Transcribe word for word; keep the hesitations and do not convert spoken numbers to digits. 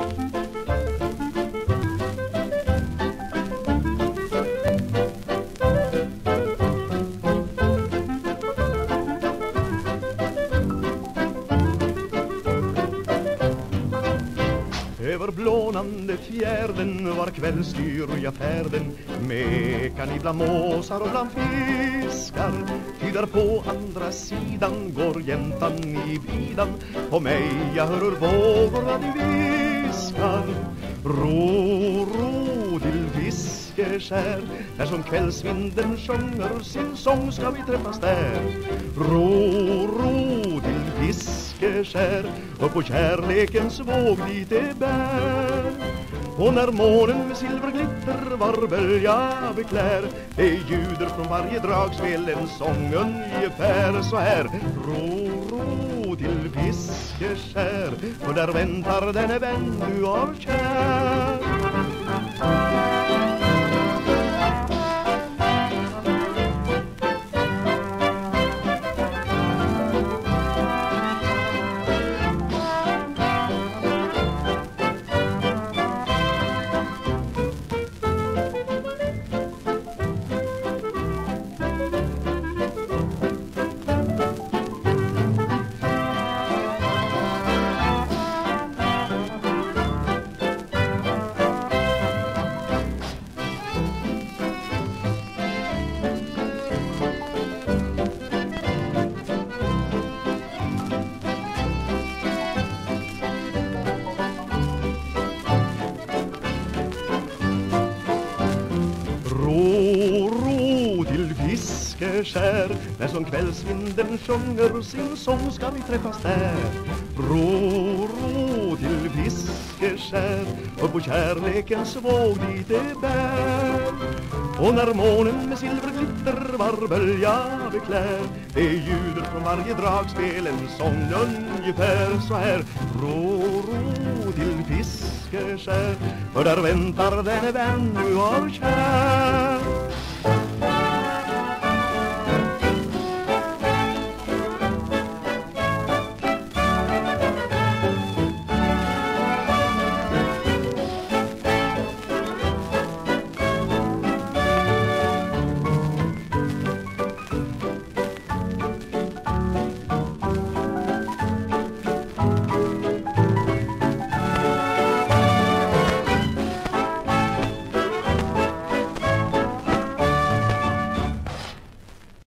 Över blånande fjärden var kväll styr jag färden, mekan ibland måsar och bland fiskar. Ty där på andra sidan går jäntan i vidan, på mig jag hör vågorna de viskar. Ro, ro till Fiskeskär, när som kvällsvinden sjunger sin sång ska vi träffas där. Ro, ro till Fiskeskär, och på kärlekens våg dit det bär. Och när månen med silverglitter var bölja beklär, det ljuder från varje dragspel en sång ungefär så här. Ro, ro till Fiskeskär, och där väntar den vän du har kär. Ro, ro till Fiskeskär, när som kvällsvinden sjunger sin sång ska vi träffas där. Ro, ro till Fiskeskär, och på kärlekens våg dit det bär. Och när månen med silverglitter var bölja beklär, det ljuder från varje dragspel en sång ungefär så här. Ro, ro till Fiskeskär, för där väntar den vän du har kär.